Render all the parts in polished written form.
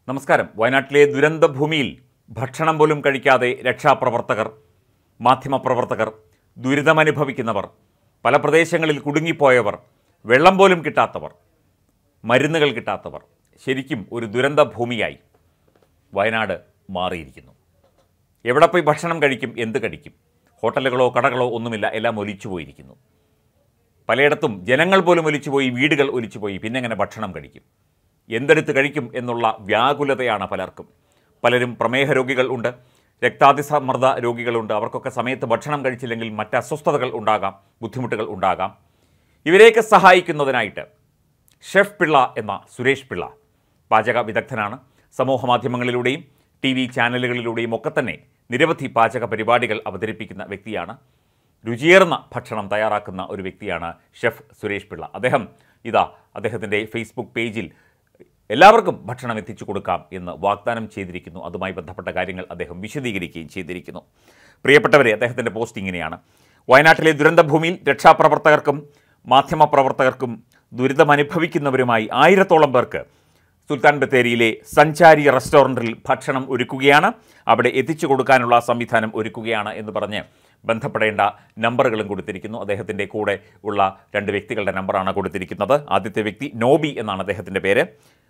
നമസ്കാരം. വയനാട്ടിലെ ദുരന്തഭൂമിയിൽ ഭക്ഷണം പോലും കഴിക്കാതെ രക്ഷാപ്രവർത്തകർ, മാധ്യമപ്രവർത്തകർ, ദുരിതമനുഭവിക്കുന്നവർ, പല പ്രദേശങ്ങളിൽ കുടുങ്ങിപ്പോയവർ, വെള്ളം പോലും കിട്ടാത്തവർ, മരുന്നുകൾ കിട്ടാത്തവർ, ശരിക്കും ഒരു ദുരന്തഭൂമിയായി വയനാട് മാറിയിരിക്കുന്നു. എവിടെ പോയി ഭക്ഷണം കഴിക്കും, എന്ത് കഴിക്കും? ഹോട്ടലുകളോ കടകളോ ഒന്നുമില്ല, എല്ലാം ഒലിച്ചു പോയിരിക്കുന്നു. പലയിടത്തും ജനങ്ങൾ പോലും ഒലിച്ചുപോയി, വീടുകൾ ഒലിച്ചുപോയി. പിന്നെ എങ്ങനെ ഭക്ഷണം കഴിക്കും, എന്തെടുത്ത് കഴിക്കും എന്നുള്ള വ്യാകുലതയാണ് പലർക്കും. പലരും പ്രമേഹ രോഗികൾ ഉണ്ട്, രക്താതിസമ്മർദ്ദ രോഗികളുണ്ട്. അവർക്കൊക്കെ സമയത്ത് ഭക്ഷണം കഴിച്ചില്ലെങ്കിൽ മറ്റ് അസ്വസ്ഥതകൾ ഉണ്ടാകാം, ബുദ്ധിമുട്ടുകൾ ഉണ്ടാകാം. ഇവരെയൊക്കെ സഹായിക്കുന്നതിനായിട്ട് ഷെഫ് പിള്ള എന്ന സുരേഷ് പിള്ള പാചക വിദഗ്ധനാണ്. സമൂഹ മാധ്യമങ്ങളിലൂടെയും TV ചാനലുകളിലൂടെയും ഒക്കെ തന്നെ നിരവധി പാചക പരിപാടികൾ അവതരിപ്പിക്കുന്ന വ്യക്തിയാണ്. രുചിയേർന്ന ഭക്ഷണം തയ്യാറാക്കുന്ന ഒരു വ്യക്തിയാണ് ഷെഫ് സുരേഷ് പിള്ള. അദ്ദേഹത്തിൻ്റെ ഫേസ്ബുക്ക് പേജിൽ എല്ലാവർക്കും ഭക്ഷണം എത്തിച്ചു കൊടുക്കാം എന്ന് വാഗ്ദാനം ചെയ്തിരിക്കുന്നു. അതുമായി ബന്ധപ്പെട്ട കാര്യങ്ങൾ അദ്ദേഹം വിശദീകരിക്കുകയും ചെയ്തിരിക്കുന്നു. പ്രിയപ്പെട്ടവരെ, അദ്ദേഹത്തിൻ്റെ പോസ്റ്റ് ഇങ്ങനെയാണ്: വയനാട്ടിലെ ദുരന്തഭൂമിയിൽ രക്ഷാപ്രവർത്തകർക്കും മാധ്യമപ്രവർത്തകർക്കും ദുരിതമനുഭവിക്കുന്നവരുമായി 1000-ഓളം പേർക്ക് സുൽത്താൻ ബത്തേരിയിലെ സഞ്ചാരി റെസ്റ്റോറൻറ്റിൽ ഭക്ഷണം ഒരുക്കുകയാണ്. അവിടെ എത്തിച്ചു കൊടുക്കാനുള്ള സംവിധാനം ഒരുക്കുകയാണ് എന്ന് പറഞ്ഞ് ബന്ധപ്പെടേണ്ട നമ്പറുകളും കൊടുത്തിരിക്കുന്നു. അദ്ദേഹത്തിൻ്റെ കൂടെ ഉള്ള 2 വ്യക്തികളുടെ നമ്പറാണ് കൊടുത്തിരിക്കുന്നത്. ആദ്യത്തെ വ്യക്തി നോബി എന്നാണ് അദ്ദേഹത്തിൻ്റെ പേര്.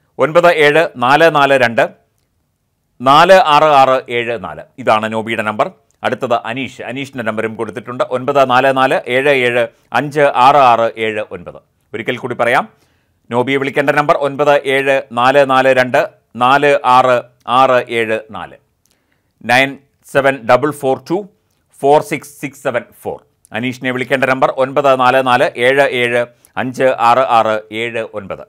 974442 46674 ഇതാണ് നോബിയുടെ നമ്പർ. അടുത്തത് അനീഷിൻ്റെ നമ്പറും കൊടുത്തിട്ടുണ്ട്. 9447756679. ഒരിക്കൽ കൂടി പറയാം, നോബിയെ വിളിക്കേണ്ട നമ്പർ 974442 46674 9744246674. അനീഷിനെ വിളിക്കേണ്ട നമ്പർ 9447756679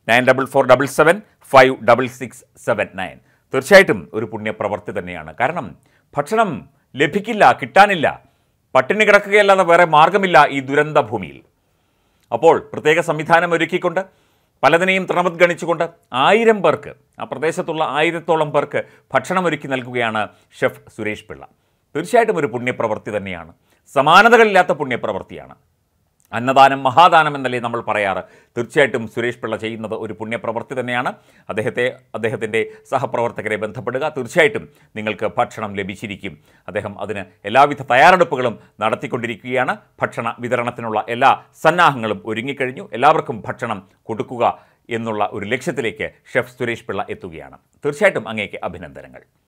9447756679. തീർച്ചയായിട്ടും ഒരു പുണ്യപ്രവൃത്തി തന്നെയാണ്. കാരണം ഭക്ഷണം ലഭിക്കില്ല, കിട്ടാനില്ല, പട്ടിണി കിടക്കുകയല്ലാതെ വേറെ മാർഗമില്ല ഈ ദുരന്ത ഭൂമിയിൽ. അപ്പോൾ പ്രത്യേക സംവിധാനം ഒരുക്കിക്കൊണ്ട്, പലതിനെയും തൃണവത്ഗണിച്ചുകൊണ്ട് 1000 പേർക്ക്, ആ പ്രദേശത്തുള്ള 1000-ഓളം പേർക്ക് ഭക്ഷണം ഒരുക്കി നൽകുകയാണ് ഷെഫ് സുരേഷ് പിള്ള. തീർച്ചയായിട്ടും ഒരു പുണ്യപ്രവൃത്തി തന്നെയാണ്. സമാനതകളില്ലാത്ത പുണ്യപ്രവൃത്തിയാണ്. അന്നദാനം മഹാദാനം എന്നല്ലേ നമ്മൾ പറയാറ്. തീർച്ചയായിട്ടും സുരേഷ് പിള്ള ചെയ്യുന്നത് ഒരു പുണ്യപ്രവൃത്തി തന്നെയാണ്. അദ്ദേഹത്തിൻ്റെ സഹപ്രവർത്തകരെ ബന്ധപ്പെടുക. തീർച്ചയായിട്ടും നിങ്ങൾക്ക് ഭക്ഷണം ലഭിച്ചിരിക്കും. അദ്ദേഹം അതിന് എല്ലാവിധ തയ്യാറെടുപ്പുകളും നടത്തിക്കൊണ്ടിരിക്കുകയാണ്. ഭക്ഷണ വിതരണത്തിനുള്ള എല്ലാ സന്നാഹങ്ങളും ഒരുങ്ങിക്കഴിഞ്ഞു. എല്ലാവർക്കും ഭക്ഷണം കൊടുക്കുക എന്നുള്ള ഒരു ലക്ഷ്യത്തിലേക്ക് ഷെഫ് സുരേഷ് പിള്ള എത്തുകയാണ്. തീർച്ചയായിട്ടും അങ്ങേക്ക് അഭിനന്ദനങ്ങൾ.